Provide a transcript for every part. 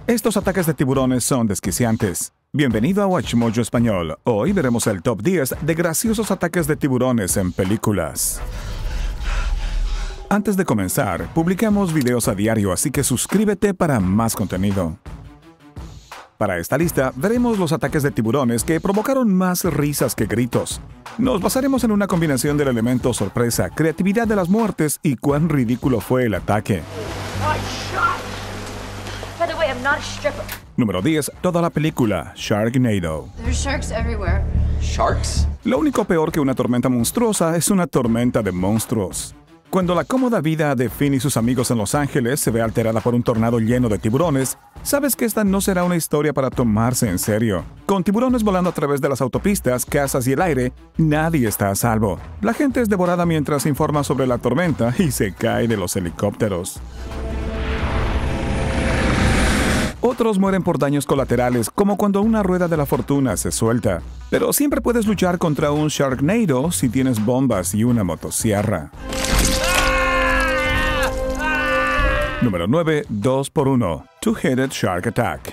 Estos ataques de tiburones son desquiciantes. Bienvenido a WatchMojo Español. Hoy veremos el top 10 de graciosos ataques de tiburones en películas. Antes de comenzar, publicamos videos a diario, así que suscríbete para más contenido. Para esta lista, veremos los ataques de tiburones que provocaron más risas que gritos. Nos basaremos en una combinación del elemento sorpresa, creatividad de las muertes y cuán ridículo fue el ataque. Número 10. Toda la película, Sharknado. Sharks? Lo único peor que una tormenta monstruosa es una tormenta de monstruos. Cuando la cómoda vida de Finn y sus amigos en Los Ángeles se ve alterada por un tornado lleno de tiburones, sabes que esta no será una historia para tomarse en serio. Con tiburones volando a través de las autopistas, casas y el aire, nadie está a salvo. La gente es devorada mientras informa sobre la tormenta y se cae de los helicópteros. Otros mueren por daños colaterales, como cuando una rueda de la fortuna se suelta. Pero siempre puedes luchar contra un Sharknado si tienes bombas y una motosierra. Número 9. 2x1. Two-Headed Shark Attack.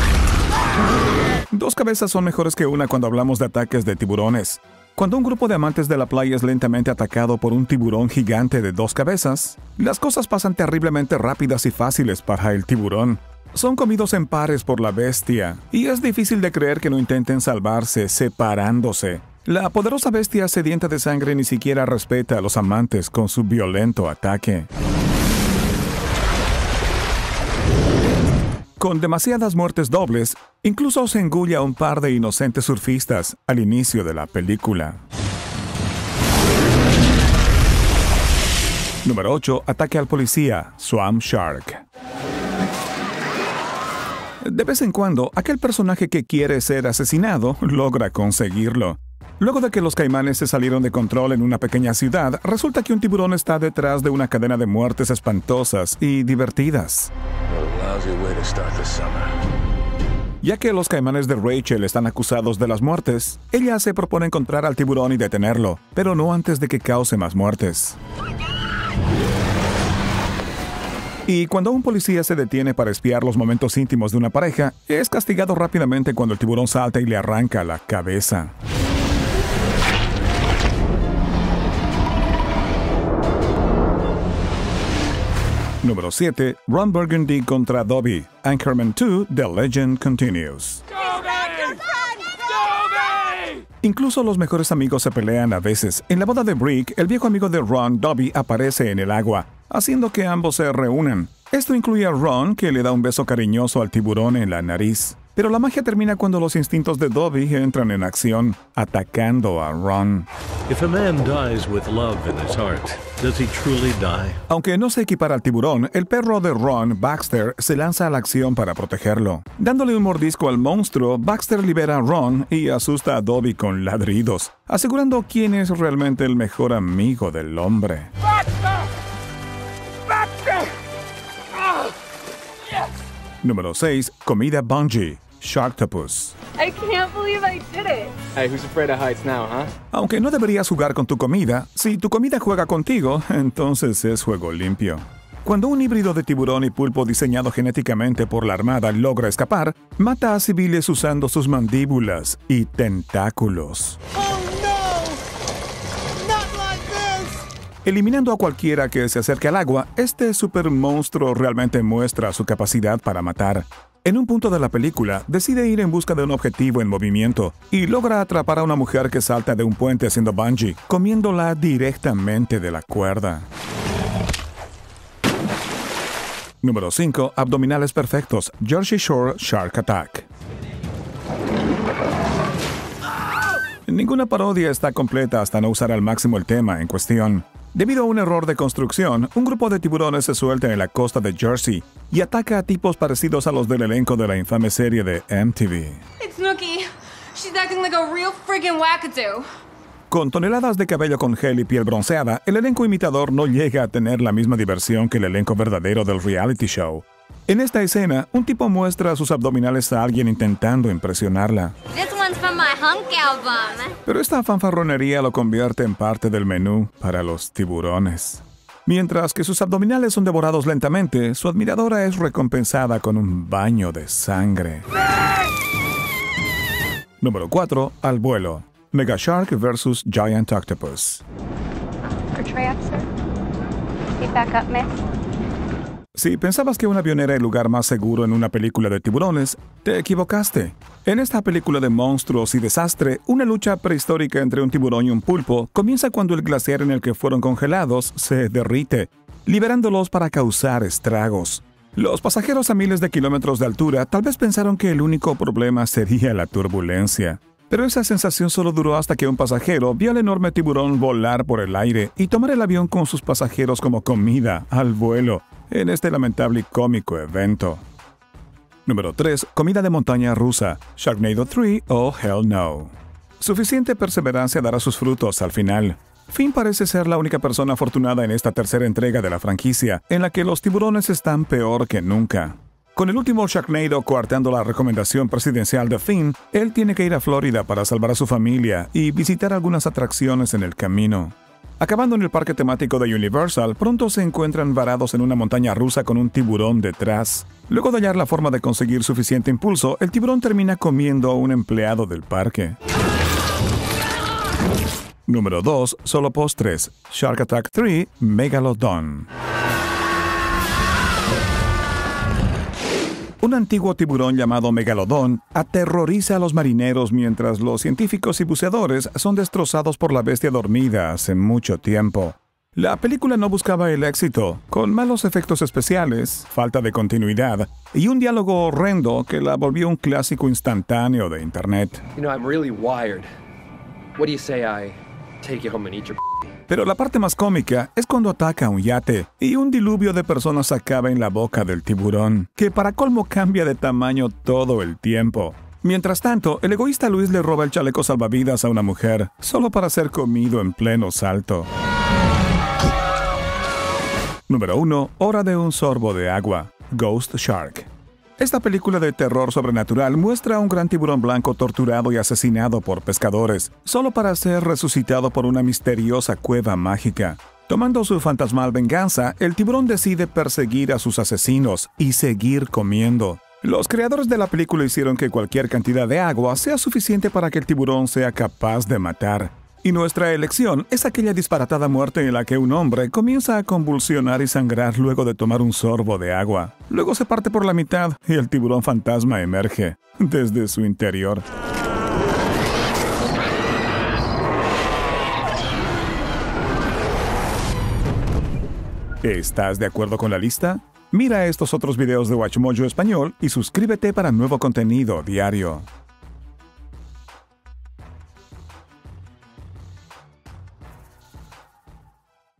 Dos cabezas son mejores que una cuando hablamos de ataques de tiburones. Cuando un grupo de amantes de la playa es lentamente atacado por un tiburón gigante de dos cabezas, las cosas pasan terriblemente rápidas y fáciles para el tiburón. Son comidos en pares por la bestia, y es difícil de creer que no intenten salvarse separándose. La poderosa bestia sedienta de sangre ni siquiera respeta a los amantes con su violento ataque. Con demasiadas muertes dobles, incluso se engulle a un par de inocentes surfistas al inicio de la película. Número 8. Ataque al policía, Swamp Shark. De vez en cuando, aquel personaje que quiere ser asesinado logra conseguirlo. Luego de que los caimanes se salieron de control en una pequeña ciudad, resulta que un tiburón está detrás de una cadena de muertes espantosas y divertidas. Ya que los caimanes de Rachel están acusados de las muertes, ella se propone encontrar al tiburón y detenerlo, pero no antes de que cause más muertes. Y cuando un policía se detiene para espiar los momentos íntimos de una pareja, es castigado rápidamente cuando el tiburón salta y le arranca la cabeza. Número 7. Ron Burgundy contra Dobby. Anchorman 2, The Legend Continues. Incluso los mejores amigos se pelean a veces. En la boda de Brick, el viejo amigo de Ron, Dobby, aparece en el agua, haciendo que ambos se reúnan. Esto incluye a Ron, que le da un beso cariñoso al tiburón en la nariz. Pero la magia termina cuando los instintos de Dobby entran en acción, atacando a Ron. If a man dies with love in his heart, does he truly die? Aunque no se equipara al tiburón, el perro de Ron, Baxter, se lanza a la acción para protegerlo. Dándole un mordisco al monstruo, Baxter libera a Ron y asusta a Dobby con ladridos, asegurando quién es realmente el mejor amigo del hombre. Número 6. Comida Bungee, Sharktopus. I can't believe I did it. Hey, who's afraid of heights now, huh? Aunque no deberías jugar con tu comida, si tu comida juega contigo, entonces es juego limpio. Cuando un híbrido de tiburón y pulpo diseñado genéticamente por la Armada logra escapar, mata a civiles usando sus mandíbulas y tentáculos. Eliminando a cualquiera que se acerque al agua, este super monstruo realmente muestra su capacidad para matar. En un punto de la película, decide ir en busca de un objetivo en movimiento y logra atrapar a una mujer que salta de un puente haciendo bungee, comiéndola directamente de la cuerda. Número 5. Abdominales perfectos, Jersey Shore Shark Attack. Ninguna parodia está completa hasta no usar al máximo el tema en cuestión. Debido a un error de construcción, un grupo de tiburones se suelta en la costa de Jersey y ataca a tipos parecidos a los del elenco de la infame serie de MTV. It's Nookie. She's acting like a real friggin' wackadoo. Con toneladas de cabello con gel y piel bronceada, el elenco imitador no llega a tener la misma diversión que el elenco verdadero del reality show. En esta escena, un tipo muestra sus abdominales a alguien intentando impresionarla. This one's from my hunk album. Pero esta fanfarronería lo convierte en parte del menú para los tiburones. Mientras que sus abdominales son devorados lentamente, su admiradora es recompensada con un baño de sangre. Número 4. Al vuelo. Mega Shark vs. Giant Octopus. Portray officer. Get back up, miss. Si pensabas que un avión era el lugar más seguro en una película de tiburones, te equivocaste. En esta película de monstruos y desastre, una lucha prehistórica entre un tiburón y un pulpo comienza cuando el glaciar en el que fueron congelados se derrite, liberándolos para causar estragos. Los pasajeros a miles de kilómetros de altura tal vez pensaron que el único problema sería la turbulencia. Pero esa sensación solo duró hasta que un pasajero vio al enorme tiburón volar por el aire y tomar el avión con sus pasajeros como comida al vuelo en este lamentable y cómico evento. Número 3. Comida de montaña rusa. Sharknado 3 o Hell No. Suficiente perseverancia dará sus frutos al final. Finn parece ser la única persona afortunada en esta tercera entrega de la franquicia, en la que los tiburones están peor que nunca. Con el último Sharknado coartando la recomendación presidencial de Finn, él tiene que ir a Florida para salvar a su familia y visitar algunas atracciones en el camino. Acabando en el parque temático de Universal, pronto se encuentran varados en una montaña rusa con un tiburón detrás. Luego de hallar la forma de conseguir suficiente impulso, el tiburón termina comiendo a un empleado del parque. Número 2. Solo postres. Shark Attack 3 Megalodon. Un antiguo tiburón llamado Megalodon aterroriza a los marineros mientras los científicos y buceadores son destrozados por la bestia dormida hace mucho tiempo. La película no buscaba el éxito, con malos efectos especiales, falta de continuidad y un diálogo horrendo que la volvió un clásico instantáneo de Internet. You know, I'm really wired. What do you say I take you home and eat your Pero la parte más cómica es cuando ataca un yate y un diluvio de personas acaba en la boca del tiburón, que para colmo cambia de tamaño todo el tiempo. Mientras tanto, el egoísta Luis le roba el chaleco salvavidas a una mujer, solo para ser comido en pleno salto. Número 1. Hora de un sorbo de agua. Ghost Shark. Esta película de terror sobrenatural muestra a un gran tiburón blanco torturado y asesinado por pescadores, solo para ser resucitado por una misteriosa cueva mágica. Tomando su fantasmal venganza, el tiburón decide perseguir a sus asesinos y seguir comiendo. Los creadores de la película hicieron que cualquier cantidad de agua sea suficiente para que el tiburón sea capaz de matar. Y nuestra elección es aquella disparatada muerte en la que un hombre comienza a convulsionar y sangrar luego de tomar un sorbo de agua. Luego se parte por la mitad y el tiburón fantasma emerge desde su interior. ¿Estás de acuerdo con la lista? Mira estos otros videos de WatchMojo Español y suscríbete para nuevo contenido diario.